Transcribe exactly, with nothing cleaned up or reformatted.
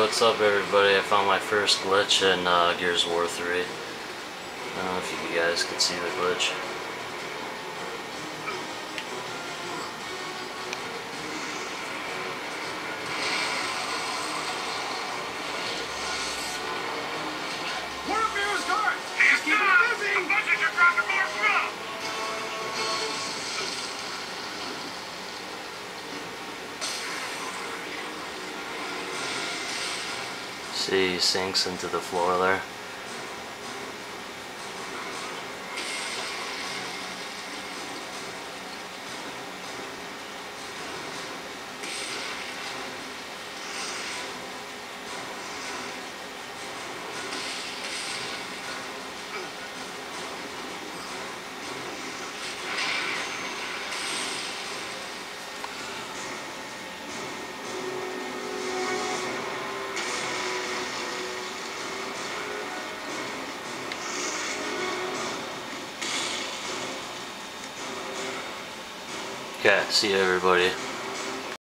what's up everybody? I found my first glitch in uh, Gears of War three. I don't know if you guys can see the glitch. One of Mira's guards! He's keeping busy! The budget are dropping more stuff! See, he sinks into the floor there. Okay, see you everybody.